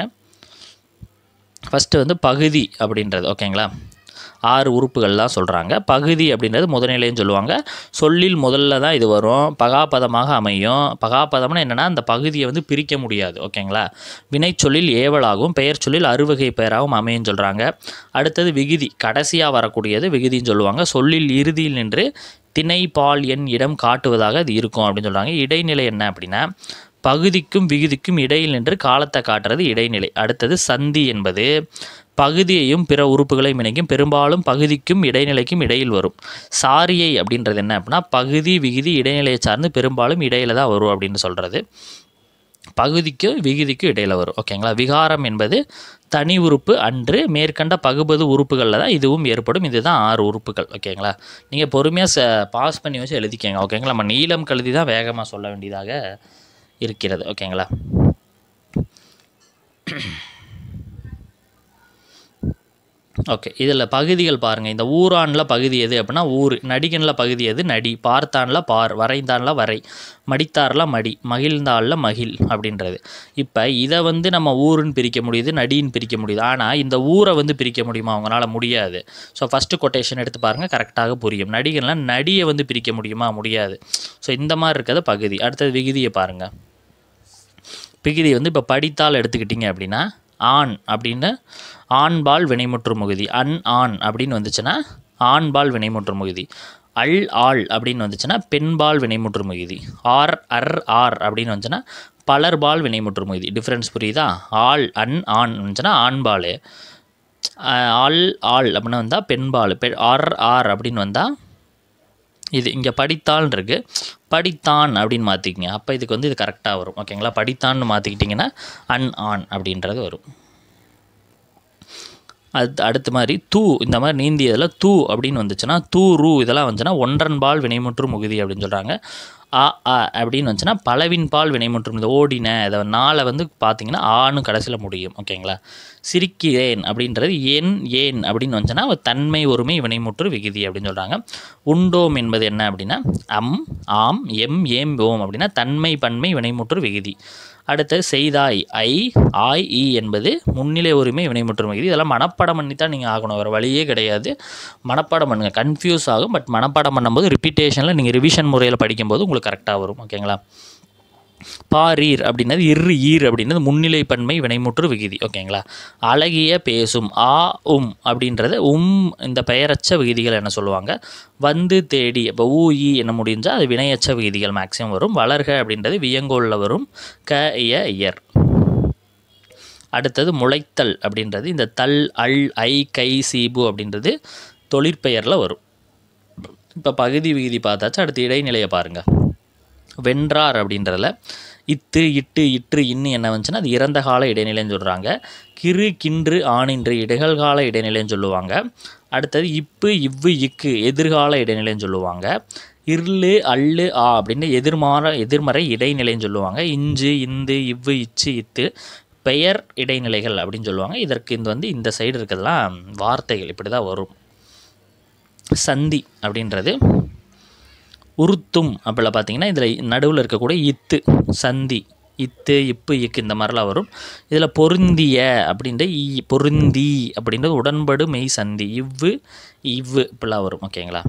ஃபஸ்ட்டு பகுதி அப்படின்றது. ஓகேங்களா, 6 உறுப்புகள்லாம் சொல்கிறாங்க. பகுதி அப்படின்றது முதல்நிலைன்னு சொல்லுவாங்க. சொல்லில் முதல்ல தான் இது வரும், பகாபதமாக அமையும். பகாபதம்னு என்னென்னா அந்த பகுதியை பிரிக்க முடியாது. ஓகேங்களா, வினை சொல்லில் ஏவலாகவும் பெயர் சொல்லில் அறுவகை பெயராகவும் அமையும் சொல்கிறாங்க. அடுத்தது விகுதி, கடைசியாக வரக்கூடியது விகுதின்னு சொல்லுவாங்க. சொல்லில் இறுதியில் நின்று திணை பால் எண் இடம் காட்டுவதாக அது இருக்கும் அப்படின்னு சொல்கிறாங்க. இடைநிலை என்ன அப்படின்னா பகுதிக்கும் விகுதிக்கும் இடையில் நின்று காலத்தை காட்டுறது இடைநிலை. அடுத்தது சந்தி என்பது பகுதியையும் பிற உறுப்புகளையும் இணைக்கும், பெரும்பாலும் பகுதிக்கும் இடைநிலைக்கும் இடையில் வரும். சாரியை அப்படின்றது என்ன அப்படின்னா பகுதி விகுதி இடைநிலையை சார்ந்து பெரும்பாலும் இடையில தான் வரும் அப்படின்னு சொல்கிறது. பகுதிக்கும் விகுதிக்கும் இடையில் வரும். ஓகேங்களா, விகாரம் என்பது தனி உறுப்பு அன்று. மேற்கண்ட பகுபது உறுப்புகளில் தான் இதுவும் ஏற்படும். இதுதான் 6 உறுப்புகள். ஓகேங்களா, நீங்கள் பொறுமையாக பாஸ் பண்ணி வச்சு எழுதிக்கங்க. ஓகேங்களா, நம்ம நீளம் கழுதி தான் வேகமாக சொல்ல வேண்டியதாக இருக்கிறது. ஓகேங்களா, ஓகே, இதில் பகுதிகள் பாருங்கள். இந்த ஊரானில் பகுதி எது அப்படின்னா ஊர், நடிகனில் பகுதி எது நடி, பார்த்தானில் பார், வரைந்தானில் வரை, மடித்தாரில் மடி, மகிழ்ந்தாளில் மகிழ் அப்படின்றது. இப்போ இதை நம்ம ஊருன்னு பிரிக்க முடியுது, நடின்னு பிரிக்க முடியுது. ஆனால் இந்த ஊரை பிரிக்க முடியுமா? அவங்களால முடியாது. ஸோ ஃபஸ்ட்டு கொட்டேஷன் எடுத்து பாருங்கள், கரெக்டாக புரியும். நடிகனில் நடியை பிரிக்க முடியுமா? முடியாது. ஸோ இந்த மாதிரி இருக்கிறது பகுதி. அடுத்தது விகுதியை பாருங்கள். விகுதி இப்போ படித்தால் எடுத்துக்கிட்டிங்க அப்படின்னா ஆண் அப்படின்னு ஆண்பால் வினைமுற்று முகுதி, ஆண் அப்படின்னு வந்துச்சுன்னா ஆண்பால் வினைமுற்று முகுதி. ஆள் அப்படின்னு வந்துச்சுன்னா பெண்பால் வினைமுற்று முகுதி. ஆர் அப்படின்னு வந்துச்சுன்னா பலர்பால் வினைமுற்று முகுதி. டிஃப்ரென்ஸ் புரியுதா? ஆள் ஆண் வந்துச்சுன்னா ஆண்பால், ஆள் அப்படின்னு வந்தால் பெண்பால், ஆர் அப்படின்னு வந்தால் இது இங்கே படித்தால் இருக்குது, படித்தான் அப்படின்னு மாற்றிக்கிங்க. அப்போ இதுக்கு இது கரெக்டாக வரும். ஓகேங்களா, படித்தான்னு மாற்றிக்கிட்டிங்கன்னா ஆண் அப்படின்றது வரும். அடுத்த மாதிரி தூ இந்த மாதிரி நீந்தியதில் தூ அப்படின்னு வந்துச்சுன்னா தூரு இதெல்லாம் வந்துச்சுன்னா ஒன்றன்பால் வினைமுற்று முகுதி அப்படின்னு சொல்கிறாங்க. ஆ ஆ அப்படின்னு வந்துச்சுன்னா பலவின்பால் வினைமுற்று இந்த ஓடின இதை நாளை வந்து பார்த்திங்கன்னா ஆன்னு கடைசியில் முடியும். ஓகேங்களா. சிரிக்கிறேன் அப்படின்றது ஏன் அப்படின்னு வந்துச்சுன்னா தன்மை ஒருமை வினைமுற்று விகுதி அப்படின்னு சொல்கிறாங்க. உண்டோம் என்பது என்ன அப்படின்னா ஆம் ஏம் ஓம் அப்படின்னா தன்மை பன்மை வினைமுற்று விகுதி. அடுத்தது செய்தாய் ஆய் ஈ என்பது முன்னிலை உரிமை வினைமுற்று விகுதி. இதெல்லாம் மனப்பாடம் பண்ணி தான் நீங்கள் ஆகணும், வேறு வழியே கிடையாது. மனப்பாடம் பண்ணுங்கள், கன்ஃபியூஸ் ஆகும். பட் மனப்பாடம் பண்ணும்போது ரிப்பீட்டேஷனில் நீங்கள் ரிவிஷன் முறையில் படிக்கும்போது உங்களுக்கு கரெக்டாக வரும். ஓகேங்களா. பாரீர் அப்படின்னது ஈர் அப்படின்றது முன்னிலை பன்மை வினைமுற்று விகுதி. ஓகேங்களா. அழகிய பேசும் அப்படின்றது இந்த பெயரச்ச விகுதிகள் என்ன சொல்லுவாங்க. வந்து தேடி இப்போ ஊ என்ன முடிஞ்சால் அது வினையச்ச விகுதிகள் மேக்ஸிமம் வரும். வளர்க அப்படின்றது வியங்கோலில் வரும். இயர். அடுத்தது முளைத்தல் அப்படின்றது இந்த தல் அல் ஐ கை சீபு அப்படின்றது தொழிற்பெயரில் வரும். இப்போ பகுதி விகுதி பார்த்தாச்சு. அடுத்து இடைநிலையை பாருங்கள். வென்றார் அப்படின்றதில் இட்டு இன்னு என்ன வந்துச்சுன்னா அது இறந்த கால இடைநிலைன்னு சொல்கிறாங்க. கின்று ஆணின்று இடைகள்கால இடைநிலைன்னு சொல்லுவாங்க. அடுத்தது இக்கு எதிர்கால இடைநிலைன்னு சொல்லுவாங்க. அல்லு அப்படின்னு எதிர்மறை இடைநிலைன்னு சொல்லுவாங்க. இந்து இச்சு பெயர் இடைநிலைகள் அப்படின்னு சொல்லுவாங்க. இதற்கு இந்த சைடு இருக்கிறதுலாம் வார்த்தைகள் இப்படி தான் வரும். சந்தி அப்படின்றது உருத்தும் அப்படிலாம் பார்த்தீங்கன்னா இதில் நடுவில் இருக்கக்கூடிய சந்தி இக்கு இந்த மாதிரிலாம் வரும். இதில் பொருந்திய அப்படின்ற பொருந்தி அப்படின்றது உடன்படு மெய் சந்தி இப்படிலாம் வரும். ஓகேங்களா.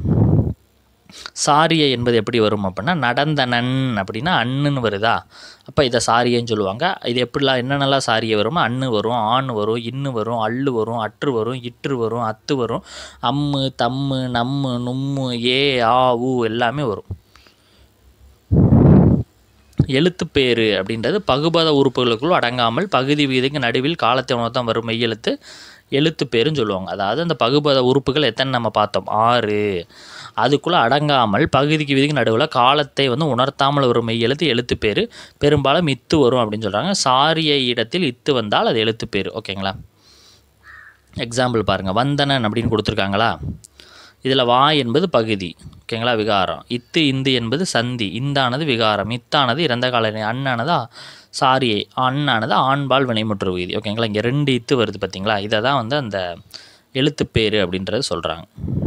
சாரிய என்பது எப்படி வரும் அப்படின்னா நடந்தனன் அப்படின்னா அண்ணுன்னு வருதா, அப்போ இதை சாரியன்னு சொல்லுவாங்க. இது எப்படிலாம் என்னென்னலாம் சாரிய வரும்னா அண்ணு வரும், ஆண் வரும், இன்னு வரும், அல்லு வரும், அற்று வரும், இற்று வரும், அத்து வரும், அம்மு தம்மு நம்மு நும்மு ஊ எல்லாமே வரும். எழுத்துப்பேறு அப்படின்றது பகுபத உறுப்புகளுக்குள் அடங்காமல் பகுதி விதிக்கு நடுவில் காலத்தை உணர்த்தான் வரும் மெய்யெழுத்து எழுத்துப்பேருன்னு சொல்லுவாங்க. அதாவது அந்த பகுபத உறுப்புகள் எத்தனை நம்ம பார்த்தோம் 6, அதுக்குள்ளே அடங்காமல் பகுதிக்கு விதிக்கு நடுவில் காலத்தை உணர்த்தாமல் வரும் மெய்யெழுத்து எழுத்துப்பேரு. பெரும்பாலும் இத்து வரும் அப்படின்னு சொல்கிறாங்க. சாரிய இடத்தில் இத்து வந்தால் அது எழுத்துப்பேரு. ஓகேங்களா. எக்ஸாம்பிள் பாருங்கள். வந்தனன் அப்படின்னு கொடுத்துருக்காங்களா, இதில் வா என்பது பகுதி. ஓகேங்களா. விகாரம். இந்து என்பது சந்தி. இந்தானது விகாரம். இத்தானது இறந்த கால அண்ணானது சாரியை அண்ணானது ஆண்பால் வினைமுற்று விகுதி. ஓகேங்களா. இங்கே 2 இத்து வருது பார்த்தீங்களா. இதை தான் அந்த எழுத்துப்பேரு அப்படின்றது சொல்கிறாங்க.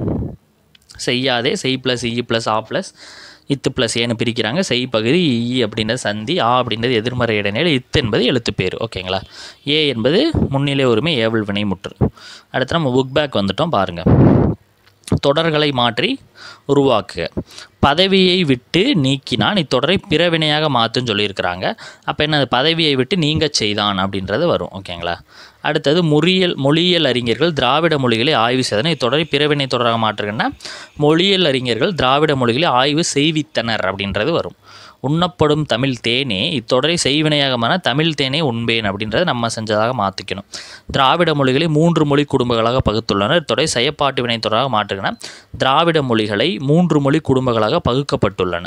செய்யாதே செய் ப்ளஸ் இ ப்ளஸ் ஆ ப்ளஸ் இத்து ப்ளஸ் ஏன்னு பிரிக்கிறாங்க. செய் பகுதி இ அப்படின்றது சந்தி, ஆ அப்படின்றது எதிர்மறை இடைநிலை, இத்து என்பது எழுத்துப்பேரு. ஓகேங்களா. ஏ என்பது முன்னிலை உரிமை ஏவல் வினைமுற்று. அடுத்து நம்ம புக் பேக் வந்துட்டோம் பாருங்கள். தொடர்களை மாற்றி உருவாக்குக. பதவியை விட்டு நீக்கினான் இத்தொடரை பிறவினையாக மாற்றுன்னு சொல்லியிருக்கிறாங்க. அப்போ என்ன பதவியை விட்டு நீங்க செய்தான் அப்படின்றது வரும். ஓகேங்களா. அடுத்தது மொழியியல் அறிஞர்கள் திராவிட மொழிகளை ஆய்வு செய்தனர் இத்தொடரை பிறவினை தொடராக மாற்றுங்கன்னா மொழியியல் அறிஞர்கள் திராவிட மொழிகளை ஆய்வு செய்வித்தனர் அப்படின்றது வரும். உண்ணப்படும் தமிழ் தேனே இத்தொடரை செய்வினையாக மாற தமிழ் தேனே உண்பேன் அப்படின்றத நம்ம செஞ்சதாக மாற்றிக்கணும். திராவிட மொழிகளை 3 மொழி குடும்பங்களாக பகுத்துள்ளனர் இத்தொடரை செயற்பாட்டு வினை தொடராக மாற்றுகின்றன. திராவிட மொழிகளை 3 மொழி குடும்பங்களாக பகுக்கப்பட்டுள்ளன.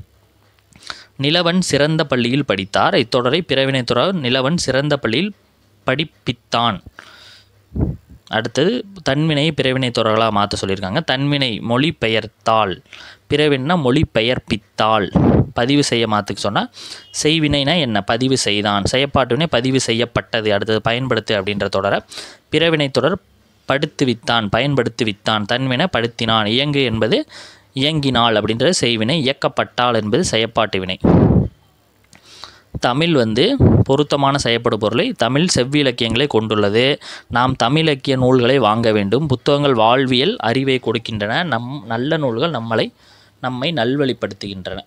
நிலவன் சிறந்த பள்ளியில் படித்தார் இத்தொடரை பிறவினை தொடராக நிலவன் சிறந்த பள்ளியில் படிப்பித்தான். அடுத்தது தன்வினை பிறவினை தொடர்களாக மாற்ற சொல்லியிருக்காங்க. தன்வினை மொழி பெயர்த்தாள், பிறவினா மொழி பெயர்ப்பித்தாள். பதிவு செய்ய மாற்றுக்கு சொன்னால் செய்வினைனா என்ன பதிவு செய்தான், செயற்பாட்டுவினை பதிவு செய்யப்பட்டது. அடுத்தது பயன்படுத்து அப்படின்ற தொடரை பிறவினை தொடர் படுத்துவித்தான் பயன்படுத்துவித்தான். தன்வினை படுத்தினான். இயங்கு என்பது இயங்கினாள் அப்படின்றது செய்வினை. இயக்கப்பட்டாள் என்பது செயற்பாட்டு வினை. தமிழ் பொருத்தமான செயற்படும் பொருளை தமிழ் செவ்வி இலக்கியங்களை கொண்டுள்ளது. நாம் தமிழ் இலக்கிய நூல்களை வாங்க வேண்டும். புத்தகங்கள் வாழ்வியல் அறிவை கொடுக்கின்றன. நல்ல நூல்கள் நம்மை நல்வழிப்படுத்துகின்றன.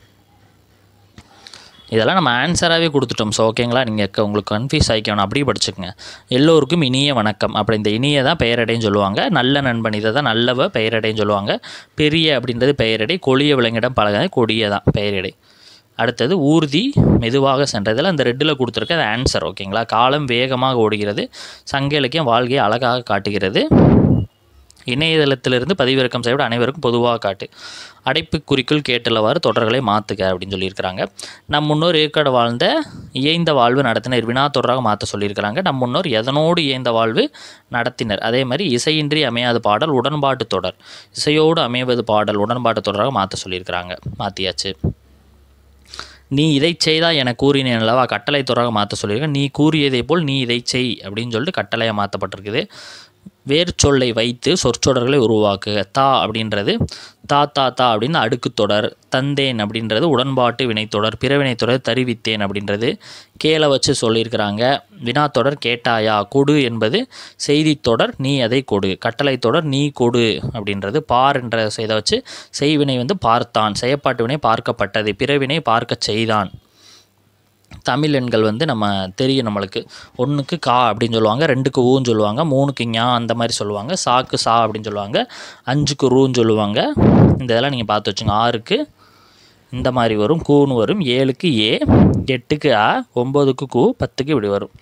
இதெல்லாம் நம்ம ஆன்சராகவே கொடுத்துட்டோம். ஸோ ஓகேங்களா. நீங்கள் உங்களுக்கு கன்ஃபியூஸ் ஆகிக்கணும், அப்படியே படிச்சுக்கோங்க. எல்லோருக்கும் இனிய வணக்கம். அப்படி இந்த இனிய தான் பெயரடைன்னு சொல்லுவாங்க. நல்ல நண்பன் இதை தான் நல்லவ பெயரடைன்னு சொல்லுவாங்க. பெரிய அப்படின்றது பெயரடை. கொடிய விலங்கிடம் பழக கொடிய தான் பெயரடை. அடுத்தது ஊர்தி மெதுவாக சென்றதில் அந்த ரெட்டில் கொடுத்துருக்க அது ஆன்சர். ஓகேங்களா. காலம் வேகமாக ஓடுகிறது. சங்க இலக்கியம் வாழ்க்கையை அழகாக காட்டுகிறது. இணையதளத்திலிருந்து பதிவிறக்கம் செய்யப்பட அனைவருக்கும் பொதுவாக காட்டு. அடைப்புக்குறிக்குள் கேட்டுள்ளவாறு தொடர்களை மாற்றுக அப்படின்னு சொல்லியிருக்கிறாங்க. நம் முன்னோர் ஏற்காடு வாழ்ந்த இயைந்த வாழ்வு நடத்தினர் வினா தொடராக மாற்ற சொல்லியிருக்கிறாங்க. நம் முன்னோர் எதனோடு இயைந்த வாழ்வு நடத்தினர். அதே மாதிரி இசையின்றி அமையாது பாடல் உடன்பாட்டு தொடர், இசையோடு அமைவது பாடல் உடன்பாட்டு தொடராக மாற்ற சொல்லியிருக்கிறாங்க. மாற்றியாச்சு. நீ இதை செய்தா என கூறினேன் அல்லவா, கட்டளை தொடராக மாற்ற சொல்லியிருக்கேன். நீ கூறியதை போல் நீ இதை செய் அப்படின்னு சொல்லிட்டு கட்டளையாக மாற்றப்பட்டிருக்குது. வேறு சொல்லை வைத்து சொற்றொடர்களை உருவாக்குக. தா அப்படின்றது தா தா தா அப்படின்னு அடுக்கு தொடர். தந்தேன் அப்படின்றது உடன்பாட்டு வினைத்தொடர். பிறவினைத்தொடர் தருவித்தேன் அப்படின்றது. கேள வச்சு சொல்லியிருக்கிறாங்க. வினாத்தொடர் கேட்டாயா. கொடு என்பது செய்தித்தொடர், நீ அதை கொடு. கட்டளை தொடர் நீ கொடு அப்படின்றது. பார் என்ற இதை வச்சு செய்வினை பார்த்தான். செயற்பாட்டு வினை பார்க்கப்பட்டது. பிறவினை பார்க்க செய்தான். தமிழ் எண்கள் நம்ம தெரியும். நம்மளுக்கு 1க்கு கா அப்படின்னு சொல்லுவாங்க, 2க்கு ஊன்னு சொல்லுவாங்க, 3க்கு ஞா அந்த மாதிரி சொல்லுவாங்க, சாக்கு சா அப்படின்னு சொல்லுவாங்க, 5க்கு ரூன்னு சொல்லுவாங்க. இந்த இதெல்லாம் நீங்கள் பார்த்து வச்சுங்க. 6க்கு இந்த மாதிரி வரும், கூன்னு வரும், 7க்கு ஏ, 8க்கு ஆ, 9க்கு கூ, 10க்கு இப்படி வரும்.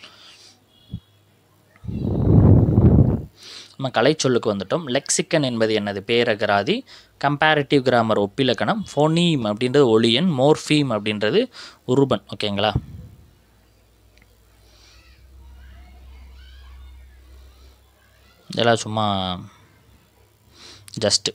நம்ம கலைச்சொல்லுக்கு வந்துட்டோம். லெக்சிக்கன் என்பது என்னது? பேரகராதி. Comparative grammar ஒப்பிலக்கணம். ஃபோனீம் அப்படின்றது ஒளியன். மோர்ஃபீம் அப்படின்றது உருபன். ஓகேங்களா? இதெல்லாம் சும்மா ஜஸ்ட்டு.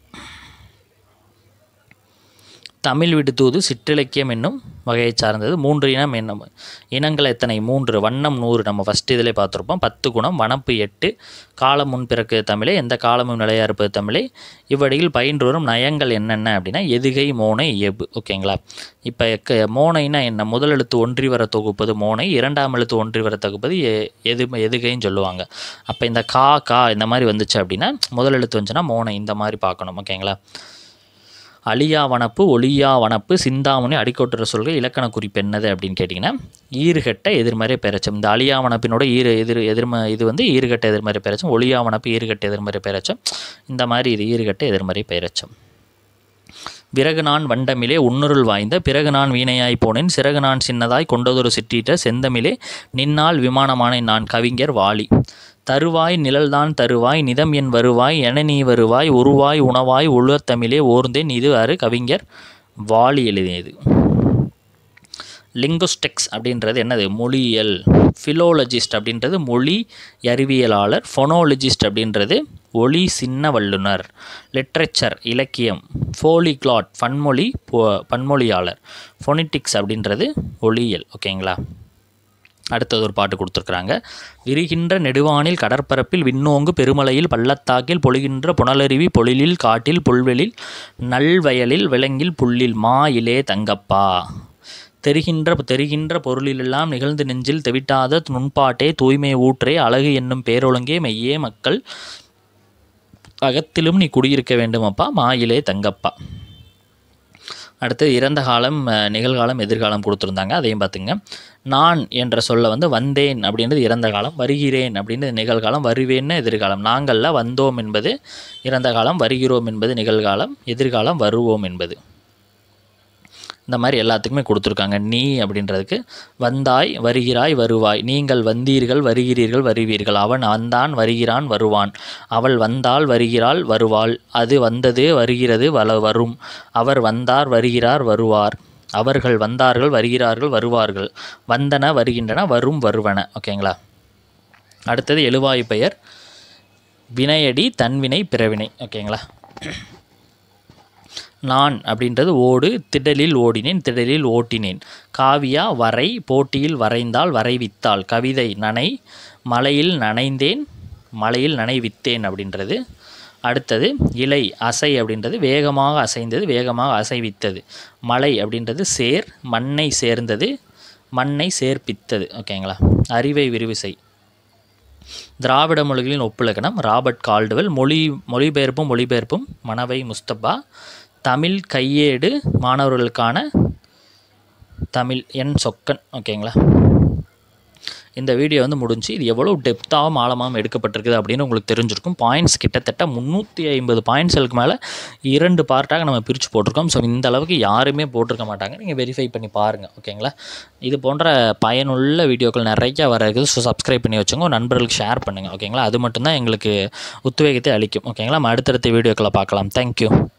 தமிழ் விடுதூது சிற்றிலக்கியம் என்னும் வகையை சார்ந்தது. 3 இனம் என்னும் இனங்கள் எத்தனை? 3. வண்ணம் 100 நம்ம ஃபஸ்ட் இதிலே பார்த்துருப்போம். 10 குணம். வனப்பு 8. காலம் முன் பிறக்கு தமிழே. எந்த காலமும் நிலையாக இருப்பது தமிழே. இவ்வடியில் பயின்று வரும் நயங்கள் என்னென்ன அப்படின்னா எதுகை, மோனை, இயல்பு. ஓகேங்களா? இப்போ மோனைனா என்ன? முதல் எழுத்து ஒன்றி வர தொகுப்பது மோனை, 2ஆம் எழுத்து ஒன்றி வர தொகுப்பது எதுகைன்னு சொல்லுவாங்க. அப்போ இந்த கா கா இந்த மாதிரி வந்துச்சு அப்படின்னா முதல் எழுத்து வந்துச்சுன்னா மோனை இந்த மாதிரி பார்க்கணும். ஓகேங்களா? அழியா வனப்பு, ஒளியா வனப்பு, சிந்தாமணி, அடிக்கோட்டுற சொல்கள் இலக்கண குறிப்பு என்னது அப்படின்னு கேட்டிங்கன்னா ஈறுகட்ட எதிர்மறை பெறச்சம். இந்த அழியா வனப்பினோட இது ஈறுகட்ட எதிர்மறை பெறச்சம். ஒளியா வனப்பு ஈறுகட்ட எதிர்மறை பெறச்சம். இந்த மாதிரி இது ஈறுகட்ட எதிர்மறை பெறச்சம். விறகு நான் வண்டமிலே உன்னுருள் வாய்ந்த பிறகு நான் வீணையாய் போனேன் சிறகு நான் சின்னதாய் கொண்டதொரு சிற்றீட்ட செந்தமிலே நின்னால் விமானமானேன் நான். கவிஞர் வாலி. தருவாய் நிழல்தான் தருவாய் நிதம் என் வருவாய் என நீ வருவாய் உருவாய் உணவாய் உலர்த்தமிழே ஓர்ந்தேன். இது கவிஞர் வாலி எழுதியது. லிங்குஸ்டிக்ஸ் அப்படின்றது என்னது? மொழியியல். ஃபிலோலஜிஸ்ட் அப்படின்றது மொழி அறிவியலாளர். ஃபொனோலஜிஸ்ட் அப்படின்றது ஒளி சின்ன வல்லுனர். லிட்ரேச்சர் இலக்கியம். ஃபோலிக்ளாட் பன்மொழியாளர். ஃபொனிட்டிக்ஸ் அப்படின்றது ஒளியியல். ஓகேங்களா? அடுத்தது ஒரு பாட்டு கொடுத்துருக்குறாங்க. விரிகின்ற நெடுவானில் கடற்பரப்பில் விண்ணோங்கு பெருமலையில் பள்ளத்தாக்கில் பொழிகின்ற புனலருவி பொழிலில் காட்டில் புல்வெளில் நல்வயலில் விலங்கில் புல்லில் மா இலே தங்கப்பா. தெரிகின்ற பொருளிலெல்லாம் நிகழ்ந்து நெஞ்சில் தெவிட்டாத நுண்பாட்டே தூய்மை ஊற்றே அழகு என்னும் பேரொழுங்கே மெய்யே மக்கள் அகத்திலும் நீ குடியிருக்க வேண்டும் அப்பா மாயிலே தங்கப்பா. அடுத்து இறந்த காலம், நிகழ்காலம், எதிர்காலம் கொடுத்துருந்தாங்க. அதையும் பார்த்துங்க. நான் என்ற சொல்ல வந்தேன் அப்படின்றது இறந்த காலம், வருகிறேன் அப்படின்றது நிகழ்காலம், வருவேன்னு எதிர்காலம். நாங்கள்ல வந்தோம் என்பது இறந்த காலம், வருகிறோம் என்பது நிகழ்காலம், எதிர்காலம் வருவோம் என்பது. இந்த மாதிரி எல்லாத்துக்குமே கொடுத்துருக்காங்க. நீ அப்படின்றதுக்கு வந்தாய், வருகிறாய், வருவாய். நீங்கள் வந்தீர்கள், வருகிறீர்கள், வருவீர்கள். அவன் வந்தான், வருகிறான், வருவான். அவள் வந்தாள், வருகிறாள், வருவாள். அது வந்தது, வருகிறது, வரும். அவர் வந்தார், வருகிறார், வருவார். அவர்கள் வந்தார்கள், வருகிறார்கள், வருவார்கள். வந்தன, வருகின்றன, வரும், வருவன. ஓகேங்களா? அடுத்தது எழுவாய் பெயர். வினையடி, தன்வினை, பிறவினை. ஓகேங்களா? நான் அப்படின்றது ஓடு, திடலில் ஓடினேன், திடலில் ஓட்டினேன். காவியா வரை, போட்டியில் வரைந்தால், வரைவித்தாள். கவிதை நனை, மலையில் நனைந்தேன், மலையில் நனைவித்தேன் அப்படின்றது. அடுத்தது இலை, அசை அப்படின்றது வேகமாக அசைந்தது, வேகமாக அசைவித்தது. மலை அப்படின்றது சேர், மண்ணை சேர்ந்தது, மண்ணை சேர்ப்பித்தது. ஓகேங்களா? அறிவை விரிவுசை. திராவிட மொழிகளின் ஒப்புலக்கணம் ராபர்ட் கால்டுவெல். மொழிபெயர்ப்பும் மனவை முஸ்தபா. தமிழ் கையேடு மாணவர்களுக்கான தமிழ் என் சொக்கன். ஓகேங்களா? இந்த வீடியோ வந்து முடிஞ்சு இது எவ்வளோ டெப்த்தாகவும் ஆழமாகவும் எடுக்கப்பட்டிருக்குது அப்படின்னு உங்களுக்கு தெரிஞ்சிருக்கும். பாயிண்ட்ஸ் கிட்டத்தட்ட 350 பாயிண்ட்ஸ்களுக்கு மேலே 2 பார்ட்டாக நம்ம பிரித்து போட்டிருக்கோம். ஸோ இந்த அளவுக்கு யாருமே போட்டிருக்க மாட்டாங்க. நீங்கள் வெரிஃபை பண்ணி பாருங்கள். ஓகேங்களா? இது போன்ற பயனுள்ள வீடியோக்கள் நிறையா வர இருக்குது. ஸோ சப்ஸ்கிரைப் பண்ணி வச்சுங்க, நண்பர்களுக்கு ஷேர் பண்ணுங்கள். ஓகேங்களா? அது மட்டும்தான் எங்களுக்கு உத்வேகத்தை அளிக்கும். ஓகேங்களா? நம்ம அடுத்தடுத்த வீடியோக்களை பார்க்கலாம். தேங்க்யூ.